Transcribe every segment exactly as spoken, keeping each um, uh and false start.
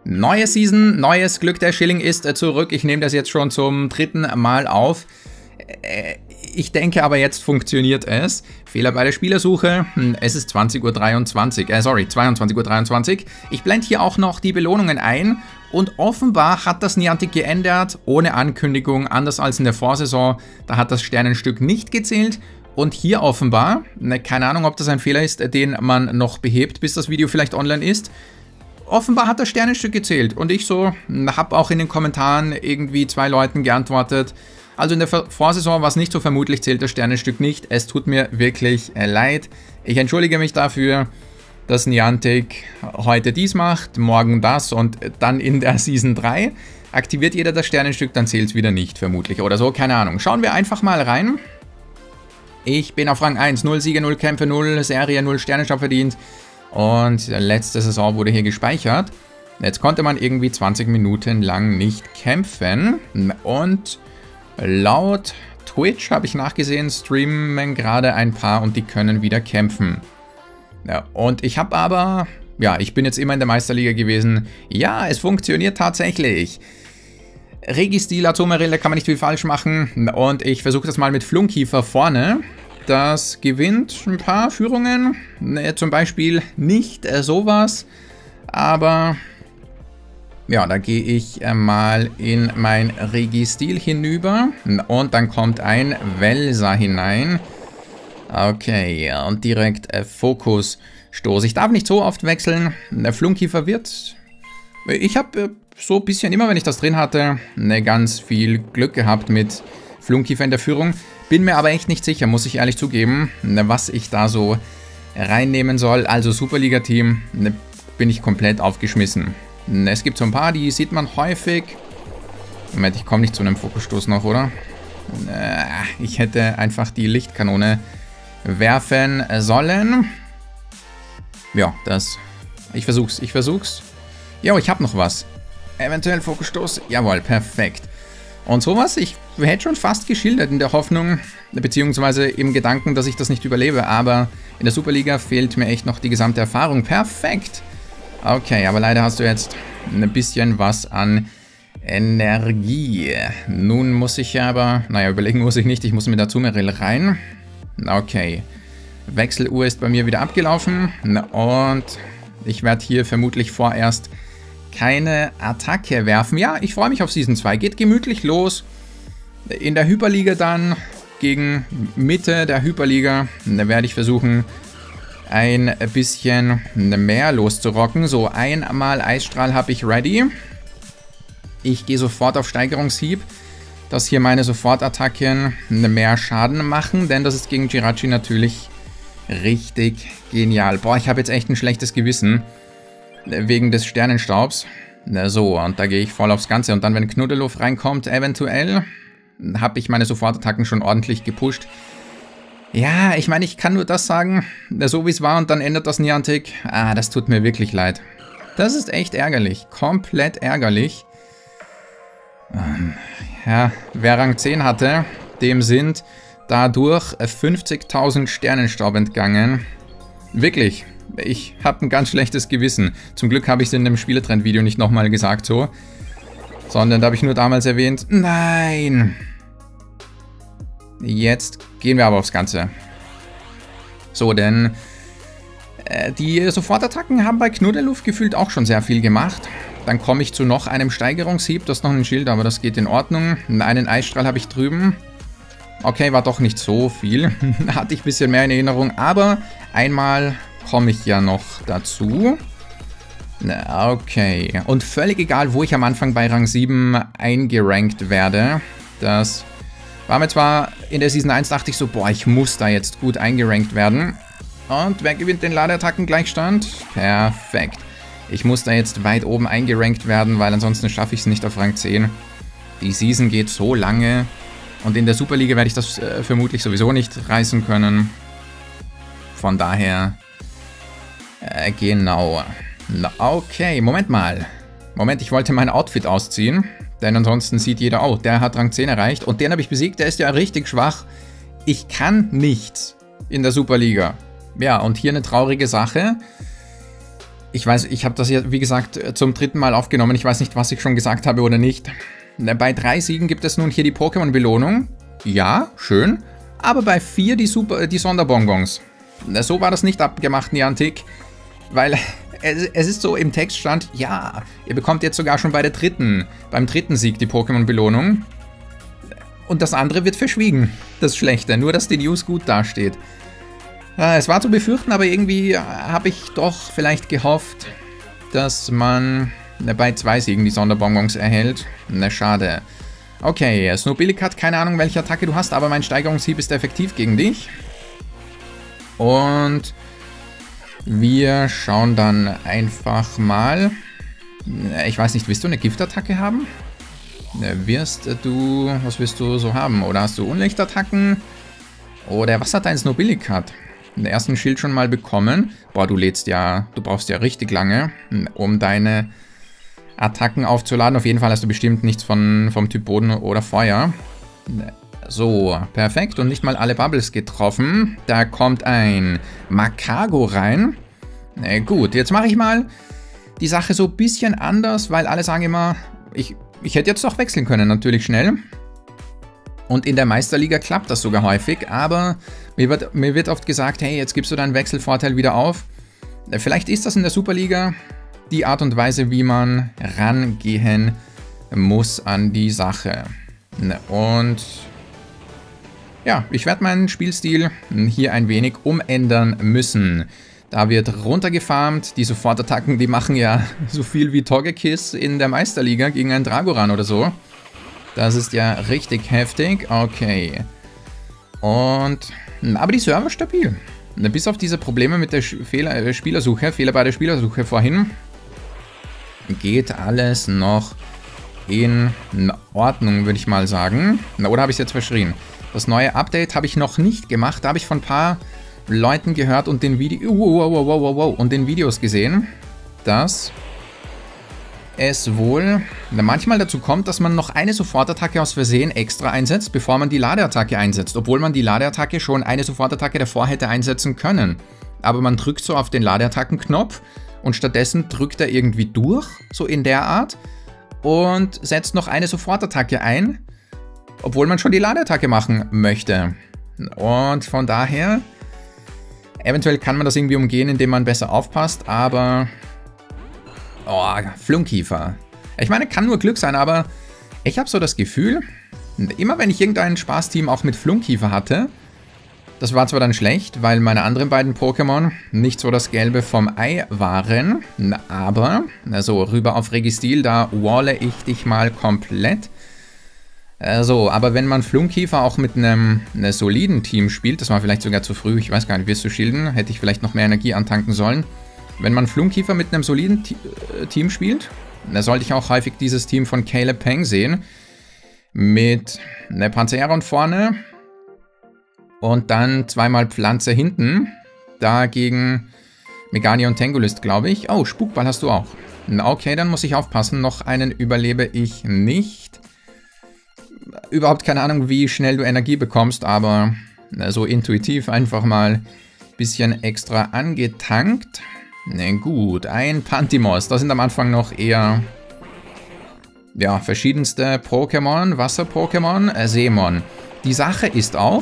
Neue Season, neues Glück der Schilling ist zurück. Ich nehme das jetzt schon zum dritten Mal auf. Ich denke aber, jetzt funktioniert es. Fehler bei der Spielersuche. Es ist zwanzig Uhr dreiundzwanzig. Äh, sorry, zweiundzwanzig Uhr dreiundzwanzig. Ich blende hier auch noch die Belohnungen ein. Und offenbar hat das Niantic geändert, ohne Ankündigung, anders als in der Vorsaison. Da hat das Sternenstück nicht gezählt. Und hier offenbar, ne, keine Ahnung, ob das ein Fehler ist, den man noch behebt, bis das Video vielleicht online ist. Offenbar hat das Sternenstück gezählt. Und ich so, habe auch in den Kommentaren irgendwie zwei Leuten geantwortet. Also in der Vorsaison war es nicht so, vermutlich zählt das Sternenstück nicht. Es tut mir wirklich äh, leid. Ich entschuldige mich dafür, dass Niantic heute dies macht, morgen das und dann in der Season drei aktiviert jeder das Sternenstück, dann zählt es wieder nicht, vermutlich oder so, keine Ahnung. Schauen wir einfach mal rein. Ich bin auf Rang eins, null Siege, null Kämpfe, null Serie, null Sternenstab verdient und letzte Saison wurde hier gespeichert. Jetzt konnte man irgendwie zwanzig Minuten lang nicht kämpfen und laut Twitch habe ich nachgesehen, streamen gerade ein paar und die können wieder kämpfen. Ja, und ich habe aber, ja, ich bin jetzt immer in der Meisterliga gewesen. Ja, es funktioniert tatsächlich. Registil, Azumarill, da kann man nicht viel falsch machen. Und ich versuche das mal mit Flunkiefer vorne. Das gewinnt ein paar Führungen. Zum Beispiel nicht äh, sowas. Aber ja, da gehe ich äh, mal in mein Registil hinüber. Und dann kommt ein Welser hinein. Okay, und direkt äh, Fokusstoß. Ich darf nicht so oft wechseln. Der Flunkiefer wird. Ich habe äh, so ein bisschen immer, wenn ich das drin hatte, ne, ganz viel Glück gehabt mit Flunkiefer in der Führung. Bin mir aber echt nicht sicher, muss ich ehrlich zugeben, ne, was ich da so reinnehmen soll. Also Superliga-Team, ne, bin ich komplett aufgeschmissen. Ne, es gibt so ein paar, die sieht man häufig. Moment, ich komme nicht zu einem Fokusstoß noch, oder? Ne, ich hätte einfach die Lichtkanone werfen sollen. Ja, das... Ich versuch's, ich versuch's. Jo, ich habe noch was. Eventuell Fokusstoß. Jawohl, perfekt. Und sowas, ich hätte schon fast geschildert in der Hoffnung, beziehungsweise im Gedanken, dass ich das nicht überlebe. Aber in der Superliga fehlt mir echt noch die gesamte Erfahrung. Perfekt. Okay, aber leider hast du jetzt ein bisschen was an Energie. Nun muss ich aber... Naja, überlegen muss ich nicht. Ich muss mit Azumarill rein. Okay. Wechseluhr ist bei mir wieder abgelaufen. Und ich werde hier vermutlich vorerst keine Attacke werfen. Ja, ich freue mich auf Season zwei. Geht gemütlich los. In der Hyperliga dann gegen Mitte der Hyperliga. Da werde ich versuchen, ein bisschen mehr loszurocken. So, einmal Eisstrahl habe ich ready. Ich gehe sofort auf Steigerungshieb, dass hier meine Sofortattacken mehr Schaden machen, denn das ist gegen Jirachi natürlich richtig genial. Boah, ich habe jetzt echt ein schlechtes Gewissen wegen des Sternenstaubs. So, und da gehe ich voll aufs Ganze. Und dann, wenn Knuddeluff reinkommt, eventuell, habe ich meine Sofortattacken schon ordentlich gepusht. Ja, ich meine, ich kann nur das sagen, so wie es war und dann ändert das Niantic. Ah, das tut mir wirklich leid. Das ist echt ärgerlich, komplett ärgerlich. Ja, wer Rang zehn hatte, dem sind dadurch fünfzigtausend Sternenstaub entgangen. Wirklich, ich habe ein ganz schlechtes Gewissen. Zum Glück habe ich es in dem Spieletrend-Video nicht nochmal gesagt so. Sondern da habe ich nur damals erwähnt, nein. Jetzt gehen wir aber aufs Ganze. So, denn äh, die Sofortattacken haben bei Knuddeluff gefühlt auch schon sehr viel gemacht. Dann komme ich zu noch einem Steigerungshieb. Das ist noch ein Schild, aber das geht in Ordnung. Einen Eisstrahl habe ich drüben. Okay, war doch nicht so viel. Hatte ich ein bisschen mehr in Erinnerung. Aber einmal komme ich ja noch dazu. Okay. Und völlig egal, wo ich am Anfang bei Rang sieben eingerankt werde. Das war mir zwar in der Season eins, dachte ich so, boah, ich muss da jetzt gut eingerankt werden. Und wer gewinnt den Ladeattacken-Gleichstand? Perfekt. Ich muss da jetzt weit oben eingerankt werden, weil ansonsten schaffe ich es nicht auf Rang zehn. Die Season geht so lange. Und in der Superliga werde ich das äh, vermutlich sowieso nicht reißen können. Von daher, äh, genau. Na, okay, Moment mal. Moment, ich wollte mein Outfit ausziehen. Denn ansonsten sieht jeder, oh, der hat Rang zehn erreicht. Und den habe ich besiegt, der ist ja richtig schwach. Ich kann nichts in der Superliga. Ja, und hier eine traurige Sache. Ich weiß, ich habe das ja, wie gesagt, zum dritten Mal aufgenommen. Ich weiß nicht, was ich schon gesagt habe oder nicht. Bei drei Siegen gibt es nun hier die Pokémon-Belohnung. Ja, schön. Aber bei vier die, Super, die Sonderbonbons. So war das nicht abgemacht, Niantic. Weil es, es ist so, im Text stand, ja, ihr bekommt jetzt sogar schon bei der dritten, beim dritten Sieg die Pokémon-Belohnung. Und das andere wird verschwiegen, das Schlechte. Nur, dass die News gut dasteht. Ja, es war zu befürchten, aber irgendwie habe ich doch vielleicht gehofft, dass man bei zwei Siegen die Sonderbonbons erhält. Na, schade. Okay, Snobillic hat keine Ahnung, welche Attacke du hast, aber mein Steigerungshieb ist effektiv gegen dich. Und wir schauen dann einfach mal. Ich weiß nicht, willst du eine Giftattacke haben? Wirst du, was wirst du so haben? Oder hast du Unlichtattacken? Oder was hat dein Snobillic hat? Den ersten Schild schon mal bekommen. Boah, du lädst ja, du brauchst ja richtig lange, um deine Attacken aufzuladen. Auf jeden Fall hast du bestimmt nichts von, vom Typ Boden oder Feuer. So, perfekt. Und nicht mal alle Bubbles getroffen. Da kommt ein Makago rein. Na gut, jetzt mache ich mal die Sache so ein bisschen anders, weil alle sagen immer, ich, ich hätte jetzt doch wechseln können, natürlich schnell. Und in der Meisterliga klappt das sogar häufig, aber mir wird, mir wird oft gesagt, hey, jetzt gibst du deinen Wechselvorteil wieder auf. Vielleicht ist das in der Superliga die Art und Weise, wie man rangehen muss an die Sache. Und ja, ich werde meinen Spielstil hier ein wenig umändern müssen. Da wird runtergefarmt, die Sofortattacken, die machen ja so viel wie Togekiss in der Meisterliga gegen einen Dragoran oder so. Das ist ja richtig heftig. Okay. Und, aber die Server stabil. Bis auf diese Probleme mit der Fehler, Spielersuche, Fehler bei der Spielersuche vorhin, geht alles noch in Ordnung, würde ich mal sagen. Oder habe ich es jetzt verschrien? Das neue Update habe ich noch nicht gemacht. Da habe ich von ein paar Leuten gehört und den, Video wow, wow, wow, wow, wow, und den Videos gesehen, dass es wohl manchmal dazu kommt, dass man noch eine Sofortattacke aus Versehen extra einsetzt, bevor man die Ladeattacke einsetzt. Obwohl man die Ladeattacke schon eine Sofortattacke davor hätte einsetzen können. Aber man drückt so auf den Ladeattackenknopf und stattdessen drückt er irgendwie durch, so in der Art, und setzt noch eine Sofortattacke ein, obwohl man schon die Ladeattacke machen möchte. Und von daher, eventuell kann man das irgendwie umgehen, indem man besser aufpasst, aber oh, Flunkiefer. Ich meine, kann nur Glück sein, aber ich habe so das Gefühl, immer wenn ich irgendein Spaßteam auch mit Flunkiefer hatte, das war zwar dann schlecht, weil meine anderen beiden Pokémon nicht so das Gelbe vom Ei waren, aber, also rüber auf Registil, da walle ich dich mal komplett. So, aber wenn man Flunkiefer auch mit einem, einem soliden Team spielt, das war vielleicht sogar zu früh, ich weiß gar nicht, wirst du schilden, hätte ich vielleicht noch mehr Energie antanken sollen. Wenn man Flunkiefer mit einem soliden Team spielt, da sollte ich auch häufig dieses Team von Caleb Peng sehen. Mit einer Panzeron vorne und dann zweimal Pflanze hinten. Dagegen Megani und Tangolist, glaube ich. Oh, Spukball hast du auch. Okay, dann muss ich aufpassen. Noch einen überlebe ich nicht. Überhaupt keine Ahnung, wie schnell du Energie bekommst, aber so intuitiv einfach mal ein bisschen extra angetankt. Na gut, ein Pantimos. Das sind am Anfang noch eher, ja, verschiedenste Pokémon, Wasser-Pokémon, äh, Seemon. Die Sache ist auch,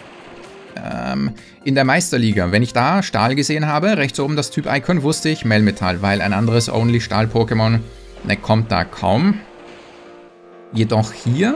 ähm, in der Meisterliga, wenn ich da Stahl gesehen habe, rechts oben das Typ-Icon, wusste ich Melmetall, weil ein anderes Only-Stahl-Pokémon, ne, kommt da kaum. Jedoch hier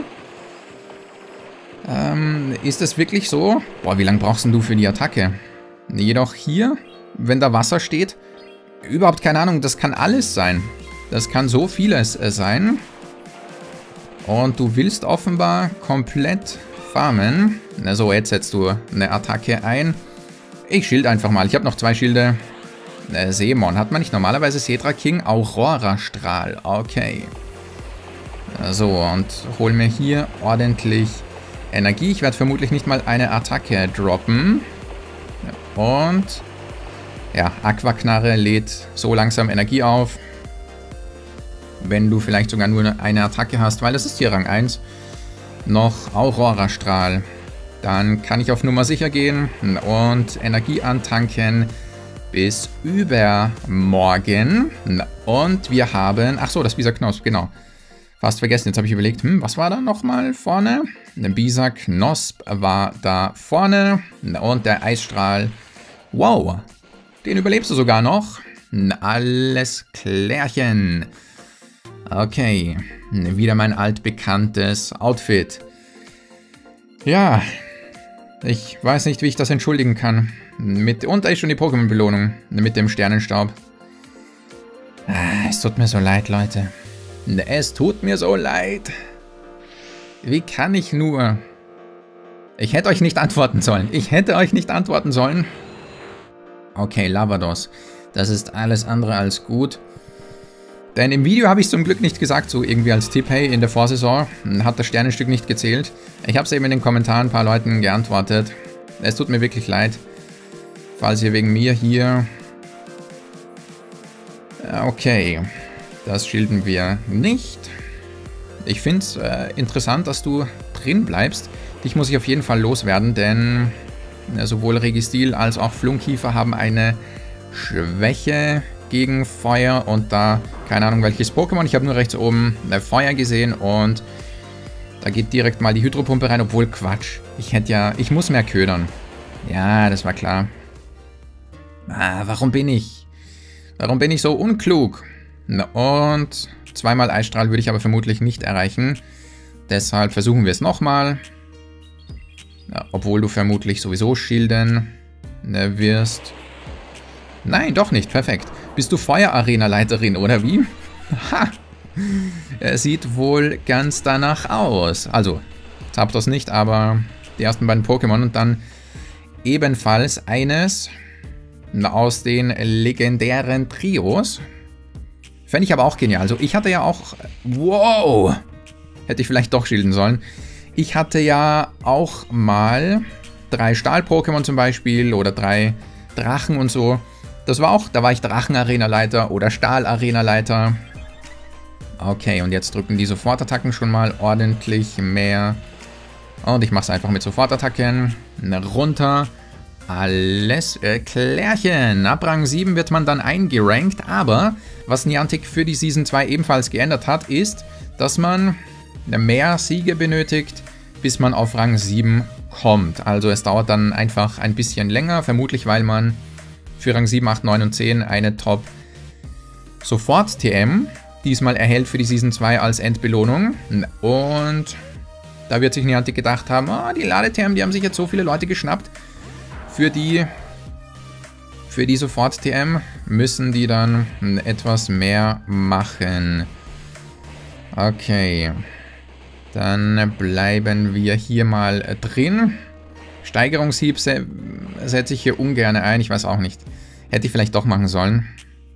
ähm, ist es wirklich so, boah, wie lange brauchst denn du für die Attacke? Jedoch hier, wenn da Wasser steht, überhaupt keine Ahnung, das kann alles sein. Das kann so vieles äh, sein. Und du willst offenbar komplett farmen. Also jetzt setzt du eine Attacke ein. Ich schild einfach mal. Ich habe noch zwei Schilde. Äh, Seemon. Hat man nicht normalerweise Cedra King? Aurora-Strahl. Okay. So, und hol mir hier ordentlich Energie. Ich werde vermutlich nicht mal eine Attacke droppen. Und ja, Aquaknarre lädt so langsam Energie auf. Wenn du vielleicht sogar nur eine Attacke hast, weil das ist hier Rang eins. Noch Aurora-Strahl. Dann kann ich auf Nummer sicher gehen und Energie antanken, bis übermorgen. Und wir haben... Ach so, das Bisa-Knosp, genau. Fast vergessen, jetzt habe ich überlegt, hm, was war da nochmal vorne? Ein Bisa-Knosp war da vorne. Und der Eisstrahl. Wow, den überlebst du sogar noch. Alles klärchen. Okay, wieder mein altbekanntes Outfit. Ja, ich weiß nicht, wie ich das entschuldigen kann. Mit, und da ist schon die Pokémon-Belohnung mit dem Sternenstaub. Ah, es tut mir so leid, Leute. Es tut mir so leid. Wie kann ich nur... Ich hätte euch nicht antworten sollen. Ich hätte euch nicht antworten sollen. Okay, Lavados. Das ist alles andere als gut. Denn im Video habe ich es zum Glück nicht gesagt, so irgendwie als Tipp, hey, in der Vorsaison hat das Sternenstück nicht gezählt. Ich habe es eben in den Kommentaren ein paar Leuten geantwortet. Es tut mir wirklich leid, falls ihr wegen mir hier... Okay, das schilden wir nicht. Ich finde es äh, interessant, dass du drin bleibst. Dich muss ich auf jeden Fall loswerden, denn äh, sowohl Registil als auch Flunkiefer haben eine Schwäche gegen Feuer und da, keine Ahnung welches Pokémon, ich habe nur rechts oben äh, Feuer gesehen und da geht direkt mal die Hydropumpe rein, obwohl Quatsch. Ich hätte ja, ich muss mehr ködern. Ja, das war klar. Ah, warum bin ich? Warum bin ich so unklug? Und zweimal Eisstrahl würde ich aber vermutlich nicht erreichen. Deshalb versuchen wir es nochmal. Ja, obwohl du vermutlich sowieso schilden ne, wirst. Nein, doch nicht. Perfekt. Bist du Feuerarena-Leiterin, oder wie? Ha! Er sieht wohl ganz danach aus. Also, Zapdos nicht, aber die ersten beiden Pokémon und dann ebenfalls eines aus den legendären Trios. Fände ich aber auch genial. Also ich hatte ja auch... Wow! Hätte ich vielleicht doch schilden sollen. Ich hatte ja auch mal drei Stahl-Pokémon zum Beispiel oder drei Drachen und so. Das war auch... Da war ich Drachen-Arena-Leiter oder Stahl-Arena-Leiter. Okay, und jetzt drücken die Sofortattacken schon mal ordentlich mehr. Und ich mache es einfach mit Sofortattacken. Runter. Alles äh, klärchen. Ab Rang sieben wird man dann eingerankt, aber was Niantic für die Season zwei ebenfalls geändert hat, ist, dass man mehr Siege benötigt, bis man auf Rang sieben kommt. Also es dauert dann einfach ein bisschen länger, vermutlich weil man für Rang sieben, acht, neun und zehn eine Top Sofort T M diesmal erhält für die Season zwei als Endbelohnung. Und da wird sich Niantic gedacht haben, oh, die Lade-T M, die haben sich jetzt so viele Leute geschnappt. Für die, für die Sofort-T M müssen die dann etwas mehr machen. Okay. Dann bleiben wir hier mal drin. Steigerungshieb se setze ich hier ungern ein. Ich weiß auch nicht. Hätte ich vielleicht doch machen sollen.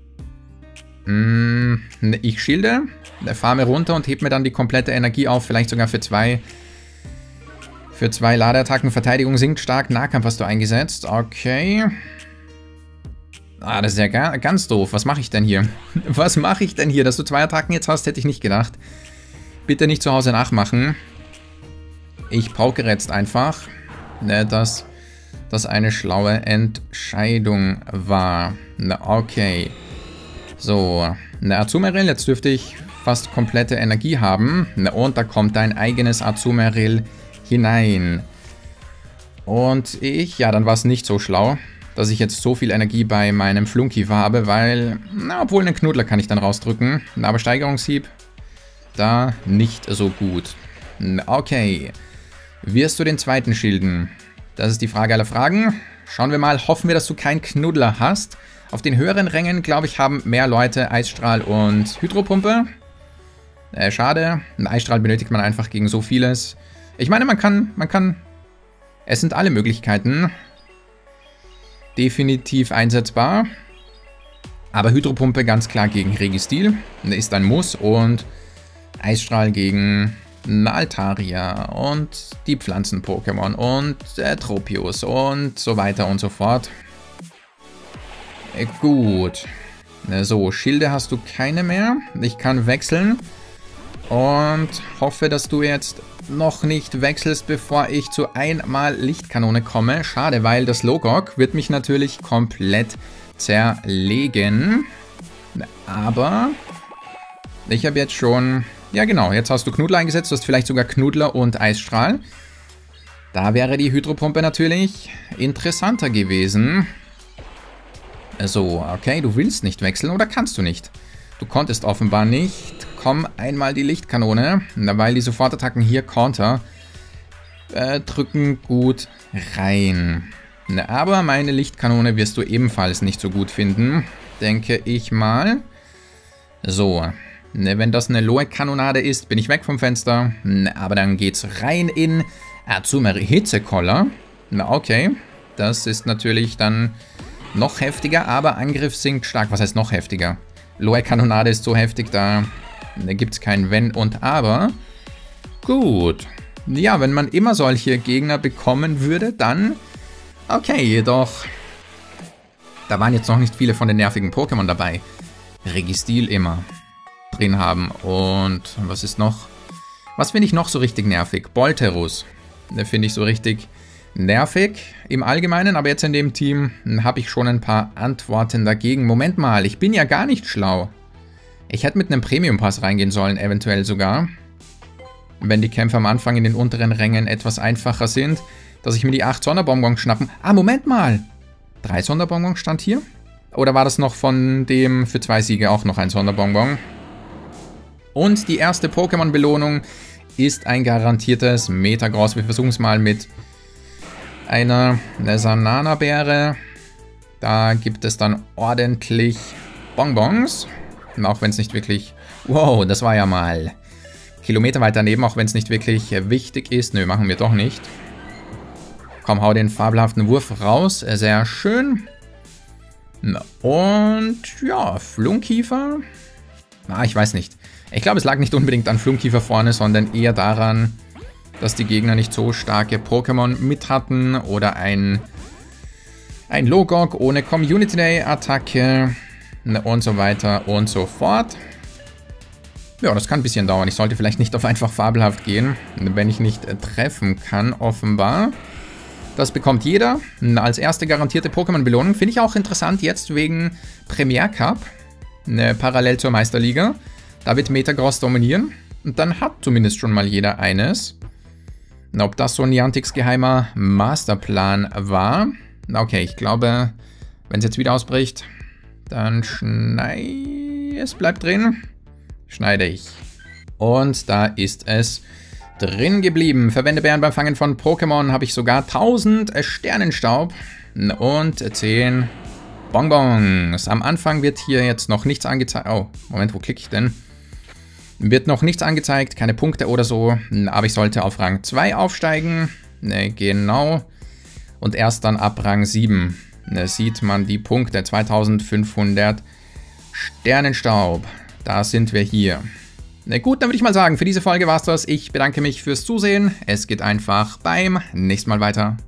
Hm, ich schilde, farme runter und heb mir dann die komplette Energie auf. Vielleicht sogar für zwei... Für zwei Ladeattacken. Verteidigung sinkt stark. Nahkampf hast du eingesetzt. Okay. Ah, das ist ja ga ganz doof. Was mache ich denn hier? Was mache ich denn hier? Dass du zwei Attacken jetzt hast, hätte ich nicht gedacht. Bitte nicht zu Hause nachmachen. Ich pauke jetzt einfach, ne, dass das eine schlaue Entscheidung war. Na, okay. So. Ne, Azumarill. Jetzt dürfte ich fast komplette Energie haben. Ne, und da kommt dein eigenes Azumarill hinein. Und ich, ja, dann war es nicht so schlau, dass ich jetzt so viel Energie bei meinem Flunkiefer habe, weil, na, obwohl einen Knuddler kann ich dann rausdrücken, aber Steigerungshieb, da nicht so gut. Okay, wirst du den zweiten schilden? Das ist die Frage aller Fragen. Schauen wir mal, hoffen wir, dass du keinen Knuddler hast. Auf den höheren Rängen, glaube ich, haben mehr Leute Eisstrahl und Hydropumpe. Äh, schade, einen Eisstrahl benötigt man einfach gegen so vieles. Ich meine, man kann, man kann, es sind alle Möglichkeiten definitiv einsetzbar. Aber Hydropumpe ganz klar gegen Registil ist ein Muss und Eisstrahl gegen Altaria und die Pflanzen-Pokémon und äh, Tropius und so weiter und so fort. Äh, gut. So, Schilde hast du keine mehr. Ich kann wechseln und hoffe, dass du jetzt noch nicht wechselst, bevor ich zu einmal Lichtkanone komme. Schade, weil das Logok wird mich natürlich komplett zerlegen. Aber ich habe jetzt schon... Ja genau, jetzt hast du Knuddler eingesetzt. Du hast vielleicht sogar Knuddler und Eisstrahl. Da wäre die Hydropumpe natürlich interessanter gewesen. So, okay, du willst nicht wechseln oder kannst du nicht? Du konntest offenbar nicht. Komm, einmal die Lichtkanone, weil die Sofortattacken hier Counter äh, drücken gut rein. Aber meine Lichtkanone wirst du ebenfalls nicht so gut finden, denke ich mal. So, wenn das eine Loe-Kanonade ist, bin ich weg vom Fenster. Aber dann geht's rein in Azumarill Hitzekoller. Na okay, das ist natürlich dann noch heftiger, aber Angriff sinkt stark. Was heißt noch heftiger? Loe-Kanonade ist so heftig, da, da gibt es kein Wenn und Aber. Gut. Ja, wenn man immer solche Gegner bekommen würde, dann okay, jedoch da waren jetzt noch nicht viele von den nervigen Pokémon dabei. Registil immer drin haben. Und was ist noch? Was finde ich noch so richtig nervig? Bolterus. Den finde ich so richtig nervig im Allgemeinen, aber jetzt in dem Team habe ich schon ein paar Antworten dagegen. Moment mal, ich bin ja gar nicht schlau. Ich hätte mit einem Premium-Pass reingehen sollen, eventuell sogar. Wenn die Kämpfe am Anfang in den unteren Rängen etwas einfacher sind, dass ich mir die acht Sonderbonbons schnappen. Ah, Moment mal! Drei Sonderbonbons stand hier? Oder war das noch von dem für zwei Siege auch noch ein Sonderbonbon? Und die erste Pokémon-Belohnung ist ein garantiertes Metagross. Wir versuchen es mal mit einer Sanana-Beere. Da gibt es dann ordentlich Bonbons. Und auch wenn es nicht wirklich... Wow, das war ja mal Kilometer weit daneben, auch wenn es nicht wirklich wichtig ist. Nö, machen wir doch nicht. Komm, hau den fabelhaften Wurf raus. Sehr schön. Und ja, Flunkiefer. Ah, ich weiß nicht. Ich glaube, es lag nicht unbedingt an Flunkiefer vorne, sondern eher daran, dass die Gegner nicht so starke Pokémon mit hatten. Oder ein, ein Logok ohne Community Day Attacke. Und so weiter und so fort. Ja, das kann ein bisschen dauern. Ich sollte vielleicht nicht auf einfach fabelhaft gehen, wenn ich nicht treffen kann, offenbar. Das bekommt jeder als erste garantierte Pokémon-Belohnung. Finde ich auch interessant jetzt wegen Premier Cup, ne, parallel zur Meisterliga. Da wird Metagross dominieren und dann hat zumindest schon mal jeder eines. Na, ob das so ein Niantics geheimer Masterplan war? Na, okay, ich glaube, wenn es jetzt wieder ausbricht, dann schneide... Es bleibt drin. Schneide ich. Und da ist es drin geblieben. Verwende Bären beim Fangen von Pokémon. Habe ich sogar tausend Sternenstaub und zehn Bonbons. Am Anfang wird hier jetzt noch nichts angezeigt. Oh, Moment, wo klicke ich denn? Wird noch nichts angezeigt, keine Punkte oder so. Aber ich sollte auf Rang zwei aufsteigen. Ne, genau. Und erst dann ab Rang sieben ne, sieht man die Punkte. zweitausendfünfhundert Sternenstaub. Da sind wir hier. Na gut, dann würde ich mal sagen, für diese Folge war es das. Ich bedanke mich fürs Zusehen. Es geht einfach beim nächsten Mal weiter.